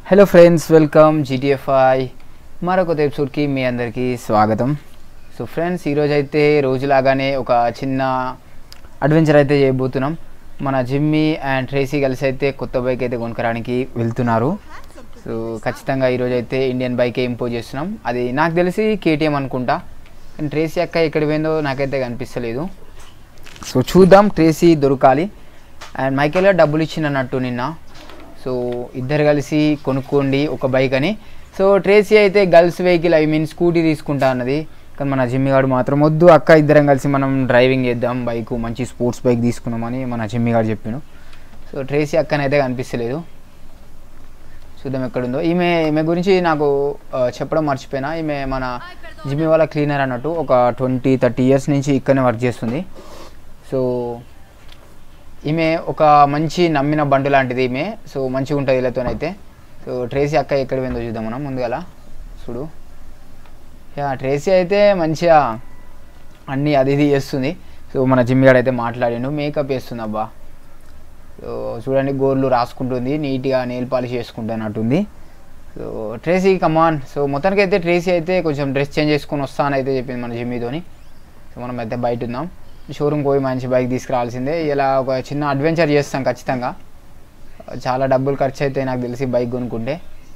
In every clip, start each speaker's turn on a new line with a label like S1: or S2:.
S1: Hello friends, welcome GTFI మరొక ఎపిసోడ్కి మీ అందరికీ స్వాగతం. సో ఫ్రెండ్స్, ఈరోజు అయితే రోజులాగానే ఒక చిన్న అడ్వెంచర్ అయితే చేయబోతున్నాం. మన జిమ్మీ అండ్ ట్రేసీ కలిసి అయితే కొత్త బైక్ అయితే కొనుక్కడానికి వెళ్తున్నారు. సో ఖచ్చితంగా ఈరోజు అయితే ఇండియన్ బైకే ఇంపోజ్ చేస్తున్నాం. అది నాకు తెలిసి కేటీఎం అనుకుంటా, కానీ ట్రేసీ అక్క ఎక్కడ పోయిందో నాకైతే కనిపిస్తలేదు. సో చూద్దాం, ట్రేసీ దొరకాలి. అండ్ మైకేల్గా డబ్బులు ఇచ్చినట్టు నిన్న. సో ఇద్దరు కలిసి కొనుక్కోండి ఒక బైక్ అని. సో ట్రేసీ అయితే గర్ల్స్ వెహికల్ స్కూటీ తీసుకుంటా అన్నది. కానీ మన జిమ్మీ గారు మాత్రం వద్దు అక్క, ఇద్దరం కలిసి మనం డ్రైవింగ్ చేద్దాం, బైక్ మంచి స్పోర్ట్స్ బైక్ తీసుకున్నామని మన జిమ్మీ గారు చెప్పాను. సో ట్రేసీ అక్కనైతే కనిపిస్తలేదు. చూద్దాం ఎక్కడుందో. ఈమె గురించి నాకు చెప్పడం మర్చిపోయినా. ఈమె మన జిమ్మీ వాళ్ళ క్లీనర్ అన్నట్టు. ఒక 20-30 ఇయర్స్ నుంచి ఇక్కడనే వర్క్ చేస్తుంది. సో ఈమె ఒక మంచి నమ్మిన బండు లాంటిది ఈమె. సో మంచిగా ఉంటుంది వీళ్ళతోనైతే. సో ట్రేసీ అక్క ఎక్కడ పోయిందో చూద్దాం మనం ముందుగల. చూడు, ట్రేసీ అయితే మంచిగా అన్నీ అది ఇది చేస్తుంది. సో మన జిమ్మి గారు అయితే మాట్లాడిండు, మేకప్ వేస్తుంది అబ్బా. సో చూడండి, గోర్లు రాసుకుంటుంది, నీట్గా నెయిల్ పాలిష్ చేసుకుంటున్నట్టుంది. So Tracy come on. సో మొత్తానికి అయితే ట్రేసీ అయితే కొంచెం డ్రెస్ చేంజ్ చేసుకొని వస్తానైతే చెప్పింది మన జిమ్మీతోని. సో మనం అయితే బయట ఉందాం, షోరూమ్ పోయి మంచి బైక్ తీసుకురావాల్సిందే. ఇలా ఒక చిన్న అడ్వెంచర్ చేస్తాం ఖచ్చితంగా. చాలా డబ్బులు ఖర్చు అయితే నాకు తెలిసి బైక్ కొనుక్కుంటే.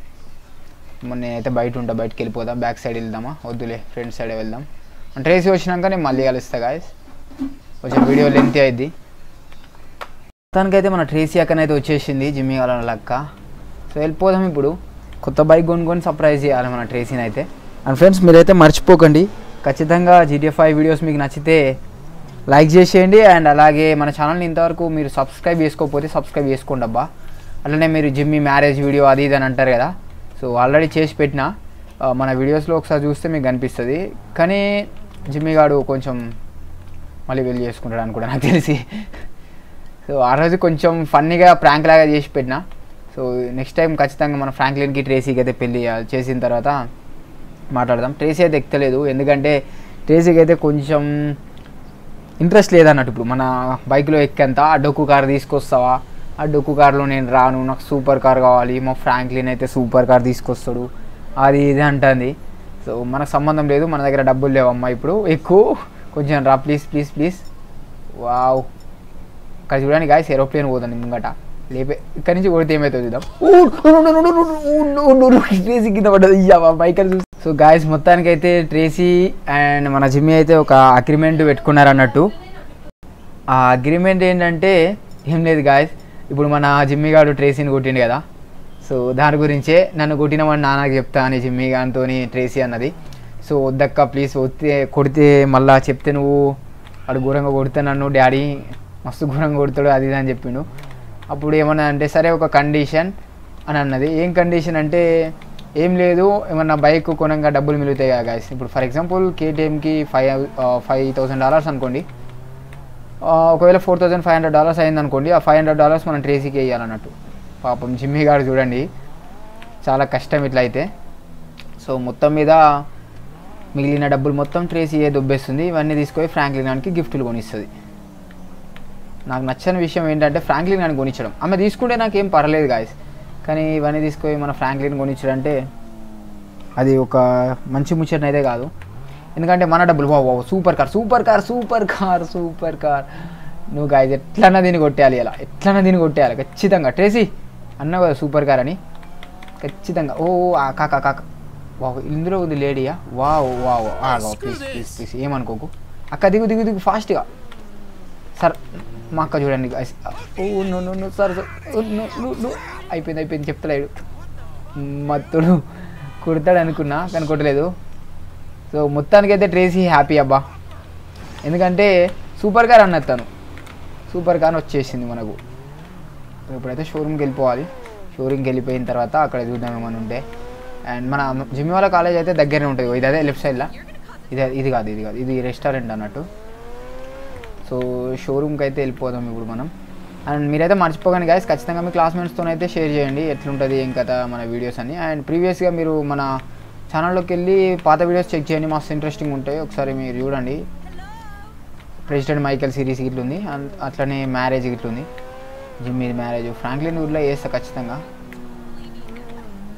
S1: నేనైతే బయట ఉంటా, బయటకు వెళ్ళిపోదాం. బ్యాక్ సైడ్ వెళ్దామా? వద్దులే, ఫ్రంట్ సైడ్ వెళ్దాం. ట్రేసీ వచ్చినాక నేను మళ్ళీ కలుస్తా గాయస్. కొంచెం వీడియో లెంత్ అయింది. మొత్తానికైతే మన ట్రేసీ అక్కనైతే వచ్చేసింది, జిమ్మీ వాళ్ళ లక్క. సో వెళ్ళిపోదాం ఇప్పుడు. కొత్త బైక్ కొనుక్కొని సర్ప్రైజ్ చేయాలి మన ట్రేసీని అయితే. అండ్ ఫ్రెండ్స్, మీరైతే మర్చిపోకండి, ఖచ్చితంగా జీటీఎఫ్ఐ వీడియోస్ మీకు నచ్చితే లైక్ చేసేయండి. అండ్ అలాగే మన ఛానల్ని ఇంతవరకు మీరు సబ్స్క్రైబ్ చేసుకోకపోతే సబ్స్క్రైబ్ చేసుకోండి అబ్బా. అట్లనే మీరు జిమ్మీ మ్యారేజ్ వీడియో అది ఇది అని అంటారు కదా. సో ఆల్రెడీ చేసి పెట్టిన మన వీడియోస్లో ఒకసారి చూస్తే మీకు కనిపిస్తుంది. కానీ జిమ్మీ గాడు కొంచెం మళ్ళీ వెళ్ళి చేసుకుంటాడు అనుకుంటా నాకు తెలిసి. సో ఆ రోజు కొంచెం ఫన్నీగా ప్రాంక్ లాగా చేసి పెట్టిన. సో నెక్స్ట్ టైం ఖచ్చితంగా మన ఫ్రాంక్లిన్కి ట్రేసీకి అయితే పెళ్ళి చేసిన తర్వాత మాట్లాడదాం. ట్రేసీ అయితే ఎక్కలేదు, ఎందుకంటే ట్రేసీకి అయితే కొంచెం ఇంట్రెస్ట్ లేదన్నట్టు. ఇప్పుడు మన బైక్లో ఎక్కేంత ఆ డొక్కు కార్ తీసుకొస్తావా, ఆ డొక్కు కార్లో నేను రాను, నాకు సూపర్ కార్ కావాలి, మా ఫ్రాంక్లిన్ అయితే సూపర్ కార్ తీసుకొస్తాడు, అది ఇది అంటుంది. సో మనకు సంబంధం లేదు, మన దగ్గర డబ్బులు లేవమ్మా ఇప్పుడు, ఎక్కువ కొంచెం రా ప్లీజ్ ప్లీజ్ ప్లీజ్. వావ్, ఇక్కడ చూడండి గాయస్, ఏరోప్లేన్ పోతుంది ముంగట. లేపే ఇక్కడి నుంచి కొడితే ఏమవుతుంది చూద్దాం. ట్రేసీ కింద పడ్డది బైక్ అని చూసి. సో గాయస్, మొత్తానికైతే ట్రేసీ అండ్ మన జిమ్మీ అయితే ఒక అగ్రిమెంట్ పెట్టుకున్నారు అన్నట్టు. ఆ అగ్రిమెంట్ ఏంటంటే ఏం లేదు గాయస్, ఇప్పుడు మన జిమ్మీ గారు ట్రేసీని కొట్టిండు కదా. సో దాని గురించే నన్ను కొట్టినమని నాన్నకి చెప్తా అని జిమ్మీ గారితో ట్రేసీ అన్నది. సో వద్దక్క ప్లీజ్, కొడితే మళ్ళీ చెప్తే నువ్వు వాడు ఘోరంగా కొడితే నన్ను డాడీ మస్తు ఘోరంగా కొడతాడు అది ఇది అని చెప్పిండు. అప్పుడు ఏమన్నా అంటే సరే ఒక కండిషన్ అని అన్నది. ఏం కండిషన్ అంటే ఏం లేదు, ఏమన్నా బైక్ కొనంగా డబ్బులు మిగులుతాయి కదా గాయస్. ఇప్పుడు ఫర్ ఎగ్జాంపుల్ కేటీఎంకి $5,000 అనుకోండి. ఒకవేళ $4,500 అయింది అనుకోండి, ఆ $500 మనం ట్రేసీకి వేయాలన్నట్టు. పాపం జిమ్మీ గారు చూడండి, చాలా కష్టం ఇట్లా అయితే. సో మొత్తం మీద మిగిలిన డబ్బులు మొత్తం ట్రేసీ దొబ్బేస్తుంది. ఇవన్నీ తీసుకొని ఫ్రాంక్లిన్ గానికి గిఫ్ట్లు కొనిస్తుంది. నాకు నచ్చని విషయం ఏంటంటే ఫ్రాంక్లిన్ గాని కొనిచ్చడం. ఆమె తీసుకుంటే నాకేం పర్లేదు గాయస్, కానీ ఇవన్నీ తీసుకొని మన ఫ్రాంక్లిన్ కొనిచ్చడం అంటే అది ఒక మంచి ముచ్చట అయితే కాదు. ఎందుకంటే మన డబ్బులు super car super car super car super car. నువ్వు గాయస్ ఎట్లన్నా దీన్ని కొట్టేయాలి, ఇలా ఎట్లన్నా దీన్ని కొట్టేయాలి ఖచ్చితంగా. ట్రేసీ అన్నావు కదా సూపర్ కార్ అని, ఖచ్చితంగా. ఓ కాక కాక వావ్, ఇందులో ఉంది లేడీయా? Wow wow please please please ఏమనుకోకు అక్క, దిగు దిగు దిగు ఫాస్ట్గా. సార్ మా అక్క చూడండి గాయస్. ఓ నో సార్, అయిపోయింది చెప్తలేడు. మత్తుడు కుడతాడు అనుకున్నా కానీ కొట్టలేదు. సో మొత్తానికైతే ట్రేసీ హ్యాపీ అబ్బా, ఎందుకంటే సూపర్ కార్ అన్నది తను. సూపర్ కార్ వచ్చేసింది మనకు. ఇప్పుడైతే షోరూమ్కి వెళ్ళిపోవాలి. షోరూమ్కి వెళ్ళిపోయిన తర్వాత అక్కడ చూద్దాం ఏమైనా ఉంటే. అండ్ మన జిమ్మీ వాళ్ళ కాలేజ్ అయితే దగ్గరనే ఉంటుంది. ఇది అదే లెఫ్ట్ సైడ్లో, ఇది కాదు ఇది రెస్టారెంట్ అన్నట్టు. సో షోరూమ్కి అయితే వెళ్ళిపోదాం ఇప్పుడు మనం. అండ్ మీరైతే మర్చిపోకండి గాయస్, ఖచ్చితంగా మీ క్లాస్మేట్స్తో అయితే షేర్ చేయండి ఎట్లుంటుంది ఏం కథ మన వీడియోస్ అని. అండ్ ప్రీవియస్గా మీరు మన ఛానల్లోకి వెళ్ళి పాత వీడియోస్ చెక్ చేయండి, మస్తు ఇంట్రెస్టింగ్ ఉంటాయి. ఒకసారి మీరు చూడండి. ప్రెసిడెంట్ మైకేల్ సిరీస్ ఇట్లుంది, అట్లనే మ్యారేజ్ ఇట్లుంది, జిమ్మీ మ్యారేజ్. ఫ్రాంక్లిన్ ఊర్లో వేస్తా ఖచ్చితంగా.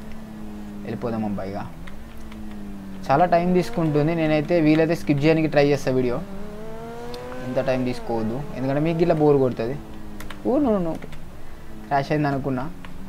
S1: వెళ్ళిపోదాం అబ్బాయిగా. చాలా టైం తీసుకుంటుంది. నేనైతే వీలైతే స్కిప్ చేయడానికి ట్రై చేస్తాను వీడియో. ఎంత టైం తీసుకోవద్దు, ఎందుకంటే మీకు ఇట్లా బోర్ కొడుతుంది. నువ్వు క్రాష్ అయింది అనుకున్నా.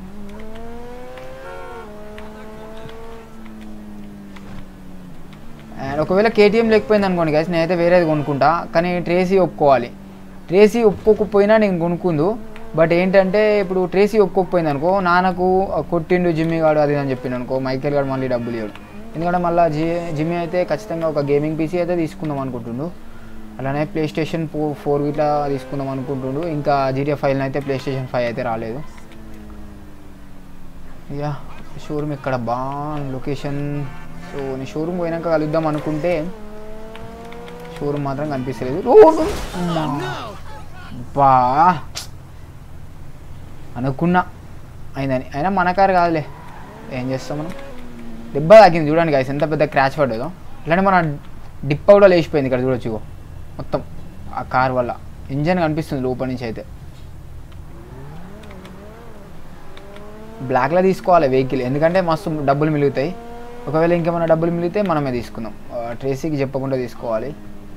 S1: అండ్ ఒకవేళ కేటీఎం లేకపోయింది అనుకోండి గైస్, నేనైతే వేరేది కొనుక్కుంటా. కానీ ట్రేసీ ఒప్పుకోవాలి. ట్రేసీ ఒప్పుకోకపోయినా నేను కొనుక్కుందు. బట్ ఏంటంటే ఇప్పుడు ట్రేసీ ఒప్పుకోకపోయింది అనుకో, నాన్నకు కొట్టిండు జిమ్మీ గాడు అది అని చెప్పిండు అనుకో, మైకేల్ గాడు మళ్ళీ డబ్బులు ఇవ్వడు. ఎందుకంటే మళ్ళీ జిమ్మీ అయితే ఖచ్చితంగా ఒక గేమింగ్ పీసీ అయితే తీసుకుందాం అనుకుంటుండు. అలానే ప్లే స్టేషన్ 4 ఇట్లా తీసుకుందాం అనుకుంటుండు. ఇంకా GTA 5 అయితే ప్లే స్టేషన్ 5 అయితే రాలేదు. యా షోరూమ్ ఇక్కడ లొకేషన్. సో నేను షోరూమ్ పోయినాక కలుద్దాం అనుకుంటే షోరూమ్ మాత్రం కనిపిస్తలేదు. బా అనుకున్నా అయిందని. అయినా మన కారు కాదులే, ఏం చేస్తాం మనం. దెబ్బ తాకింది చూడండి గైస్, ఎంత పెద్ద క్రాచ్ పడ్డదో. ఇలాంటి మన డిప్ప కూడా లేచిపోయింది ఇక్కడ చూడొచ్చు. మొత్తం ఆ కార్ వల్ల ఇంజన్ కనిపిస్తుంది లోపల నుంచి. అయితే బ్లాక్లో తీసుకోవాలి వెహికల్, ఎందుకంటే మస్తు డబ్బులు మిలుగుతాయి. ఒకవేళ ఇంకేమైనా డబ్బులు మిలిగితే మనమే తీసుకుందాం. ట్రేసీకి చెప్పకుండా తీసుకోవాలి.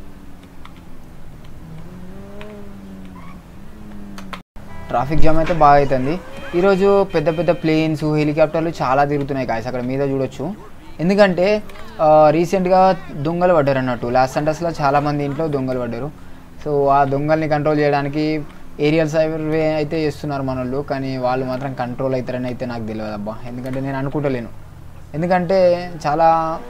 S1: ట్రాఫిక్ జామ్ అయితే బాగా అవుతుంది ఈరోజు. పెద్ద పెద్ద ప్లేన్స్, హెలికాప్టర్లు చాలా తిరుగుతున్నాయి గాయస్, అక్కడ మీద చూడొచ్చు. ఎందుకంటే రీసెంట్గా దొంగలు పడ్డారు అన్నట్టు. లాస్ సెంటర్స్లో చాలామంది ఇంట్లో దొంగలు పడ్డారు. సో ఆ దొంగల్ని కంట్రోల్ చేయడానికి ఏరియల్ సర్వే అయితే చేస్తున్నారు మన వాళ్ళు. కానీ వాళ్ళు మాత్రం కంట్రోల్ అవుతారని అయితే నాకు తెలియదు అబ్బా, ఎందుకంటే నేను అనుకుంటలేను. ఎందుకంటే చాలా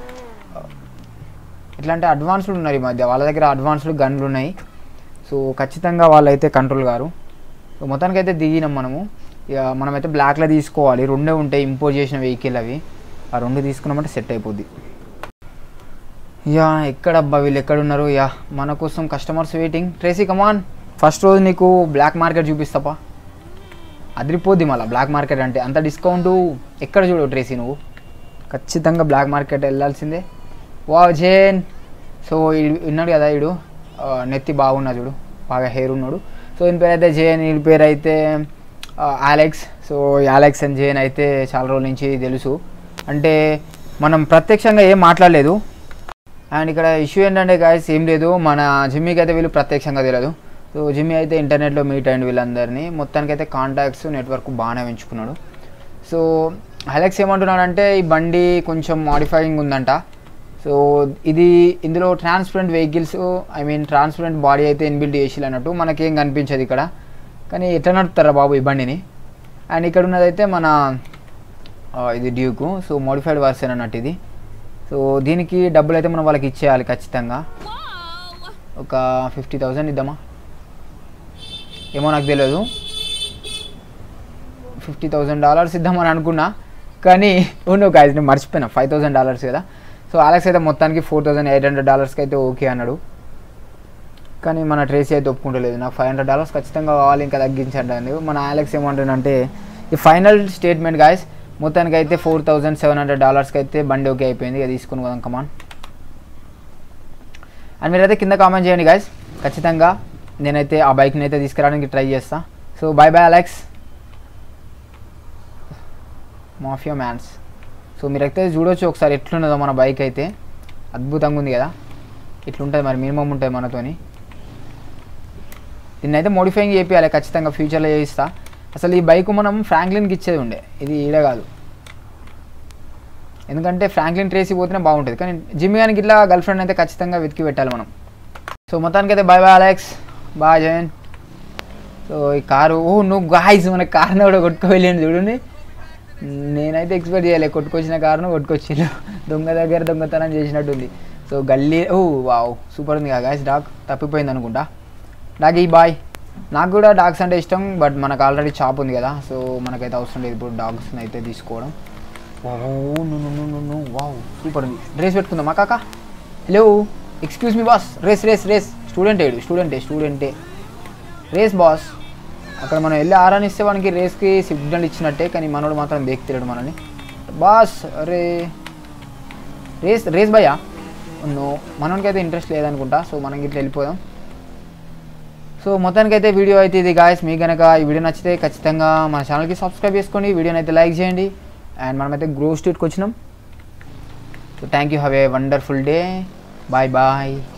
S1: ఎట్లా అంటే అడ్వాన్స్డ్ ఉన్నారు ఈ మధ్య, వాళ్ళ దగ్గర అడ్వాన్స్డ్ గన్లు ఉన్నాయి. సో ఖచ్చితంగా వాళ్ళైతే కంట్రోల్ కారు. సో మొత్తానికైతే దిగినాం మనము. ఇక మనమైతే బ్లాక్లో తీసుకోవాలి. 2 ఉంటాయి ఇంపోర్ట్ చేసిన వెహికల్ అవి. ఆ 2 తీసుకున్నామంటే సెట్ అయిపోద్ది. యా ఎక్కడబ్బా వీళ్ళు ఎక్కడున్నారు? యా మన కోసం customers waiting. Tracy come on, first రోజు నీకు బ్లాక్ మార్కెట్ చూపిస్తాపా, అదిరిపోద్ది. మళ్ళీ బ్లాక్ మార్కెట్ అంటే అంత డిస్కౌంటు ఎక్కడ చూడు ట్రేసీ, నువ్వు ఖచ్చితంగా బ్లాక్ మార్కెట్ వెళ్ళాల్సిందే. Wow Jane. సో విన్నాడు కదా వీడు, నెత్తి బాగున్నా చూడు, బాగా హెయిర్ ఉన్నాడు. సో ఈయన పేరు అయితే జేన్, వీడి పేరు అయితే Alex. So Alex and Jane అయితే చాలా రోజుల నుంచి తెలుసు. అంటే మనం ప్రత్యక్షంగా ఏం మాట్లాడలేదు. అండ్ ఇక్కడ ఇష్యూ ఏంటంటే గాయస్ ఏం లేదు, మన జిమ్మీకి అయితే వీళ్ళు ప్రత్యక్షంగా తెలియదు. సో జిమ్మీ అయితే ఇంటర్నెట్లో మీట్ అయ్యింది వీళ్ళందరినీ. మొత్తానికైతే కాంటాక్ట్స్ నెట్వర్క్ బాగానే పెంచుకున్నాడు. సో అలెక్స్ ఏమంటున్నాడంటే ఈ బండి కొంచెం మాడిఫైయింగ్ ఉందంట. సో ఇందులో transparent vehicles, I mean transparent body అయితే ఇన్బిల్డ్ చేసి అన్నట్టు, మనకేం కనిపించదు ఇక్కడ. కానీ ఎట్లా నడుపుతారా బాబు ఈ బండిని. అండ్ ఇక్కడ ఉన్నదైతే మన ఇది డ్యూకు. సో మోడిఫైడ్ వర్షన్ అన్నట్టు ఇది. సో దీనికి డబ్బులు అయితే మనం వాళ్ళకి ఇచ్చేయాలి ఖచ్చితంగా. ఒక 50,000 ఇద్దామా, ఏమో నాకు తెలియదు. $50,000 ఇద్దామని అనుకున్నా, కానీ ఉండవు కాదు, నేను మర్చిపోయినా. $5,000 కదా. సో అలెక్స్ అయితే మొత్తానికి $4,800 అయితే ఓకే అన్నాడు. కానీ మన ట్రేసీ అయితే ఒప్పుకుంటలేదు. నాకు $500 ఖచ్చితంగా కావాలి, ఇంకా తగ్గించండి. మన అలెక్స్ ఏమంటాడంటే ఈ ఫైనల్ స్టేట్మెంట్ గాయస్, మొత్తానికి అయితే $4,700 అయితే బండి ఓకే అయిపోయింది. ఇక తీసుకుని పోదాం కమాన్. అండ్ మీరైతే కింద కామెంట్ చేయండి గాయస్, ఖచ్చితంగా నేనైతే ఆ బైక్ని అయితే తీసుకురావడానికి ట్రై చేస్తాను. So bye bye Alex, mafia mans. So మీరైతే చూడవచ్చు ఒకసారి ఎట్లున్నదో మన బైక్ అయితే, అద్భుతంగా ఉంది కదా. ఇట్లుంటుంది మరి, మినిమం ఉంటుంది మనతోని. దీన్ని అయితే మోడిఫైయింగ్ చేయాలి ఖచ్చితంగా, ఫ్యూచర్లో చేయిస్తా. అసలు ఈ బైక్ మనం ఫ్రాంక్లిన్కి ఇచ్చేది ఉండే, ఇది ఈడే కాదు. ఎందుకంటే ఫ్రాంక్లిన్ ట్రేసీ పోతేనే బాగుంటుంది. కానీ జిమ్మీ గానికి ఇట్లా గర్ల్ ఫ్రెండ్ అయితే ఖచ్చితంగా వెతికి పెట్టాలి మనం. సో మొత్తానికి అయితే bye bye Alex, bye Jane. So ఈ కారు, నువ్వు గాయస్ మన కార్ని కూడా కొట్టుకోలేండి చూడండి. నేనైతే ఎక్స్పెక్ట్ చేయలే, కొట్టుకొచ్చిన కారును కొట్టుకొచ్చిండు. దొంగ దగ్గర దొంగతనం చేసినట్టుంది. సో గల్లీ, వావ్ సూపర్ ఉంది కదా గాయస్. డాగ్ తప్పిపోయింది అనుకుంటా. డాగ్ ఈ బాయ్. నాకు కూడా డాగ్స్ అంటే ఇష్టం, బట్ మనకు ఆల్రెడీ షాప్ ఉంది కదా. సో మనకైతే అవసరం లేదు ఇప్పుడు డాగ్స్ని అయితే తీసుకోవడం. వావ్ సూపర్ ఉంది. డ్రెస్ పెట్టుకుందామా కాక? Hello excuse me boss, race race race. స్టూడెంటే రేస్ బాస్. అక్కడ మనం వెళ్ళి ఆరానిస్తే వానికి రేస్కి సిగ్నల్ ఇచ్చినట్టే, కానీ మనోడు మాత్రం దేక్తిరాడు మనల్ని. బాస్ అరే రేస్ భయ్యా. మనకి అయితే ఇంట్రెస్ట్ లేదనుకుంటా. సో మనం ఇట్లా వెళ్ళిపోదాం. సో మొత్తానికైతే వీడియో అయితే ఇది గాయస్. మీకు కనుక ఈ వీడియో నచ్చితే ఖచ్చితంగా మన ఛానల్కి సబ్స్క్రైబ్ చేసుకోండి, వీడియోని అయితే లైక్ చేయండి. అండ్ మనమైతే గ్రోవ్ స్ట్రీట్కి వచ్చినాం. So thank you, have a wonderful day, bye bye.